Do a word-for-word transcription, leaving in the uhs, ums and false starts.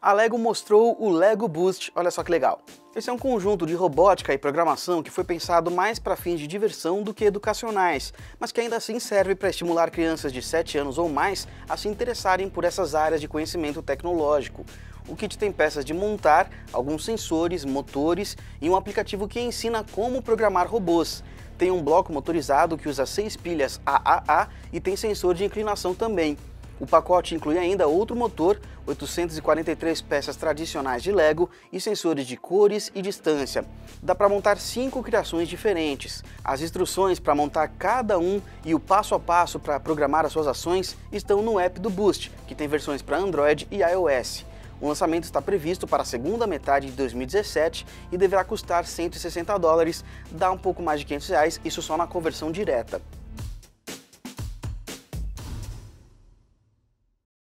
A Lego mostrou o Lego Boost, olha só que legal. Esse é um conjunto de robótica e programação que foi pensado mais para fins de diversão do que educacionais, mas que ainda assim serve para estimular crianças de sete anos ou mais a se interessarem por essas áreas de conhecimento tecnológico. O kit tem peças de montar, alguns sensores, motores e um aplicativo que ensina como programar robôs. Tem um bloco motorizado que usa seis pilhas A A A e tem sensor de inclinação também. O pacote inclui ainda outro motor, oitocentas e quarenta e três peças tradicionais de Lego e sensores de cores e distância. Dá para montar cinco criações diferentes. As instruções para montar cada um e o passo a passo para programar as suas ações estão no app do Boost, que tem versões para Android e iOS. O lançamento está previsto para a segunda metade de dois mil e dezessete e deverá custar cento e sessenta dólares, dá um pouco mais de quinhentos reais, isso só na conversão direta.